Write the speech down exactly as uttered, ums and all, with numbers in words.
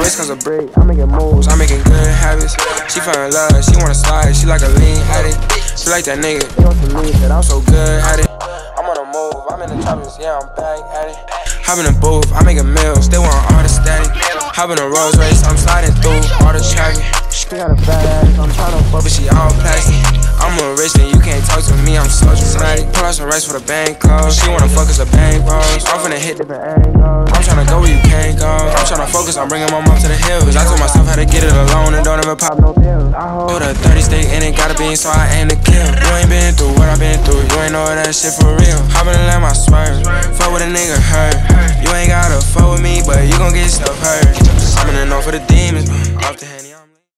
wrist comes a break. I'm making moves, I'm making good habits. She fell in love, she wanna slide, she like a lean addict. She like that nigga, they want some lean, but I'm so good at it. I'm on a move, I'm in the choppers, yeah, I'm back at it. Hop in the booth, I make a meal, still want all the static. Hop in a Rolls Royce, I'm sliding through all the traffic. She got a fat ass, I'm tryna fuck, but she all plastic. I'm a rich and you can't talk to me, I'm so dramatic. Pull out some rice for the bank close. She wanna fuck us a bank bros. I'm finna hit different angles. I'm tryna go where you can't go. I'm tryna focus on bringing my mom to the hills. Cause I told myself how to get it alone and don't ever pop no pills. I hold a thirty stick and it gotta be, so I aim to kill. You ain't been through what I've been through, you ain't know that shit for real. Hop in and let my swerve, fuck with a nigga hurt. You ain't gotta fuck with me, but you gon' get stuff hurt. I'm in the north for the demons, off the Henny.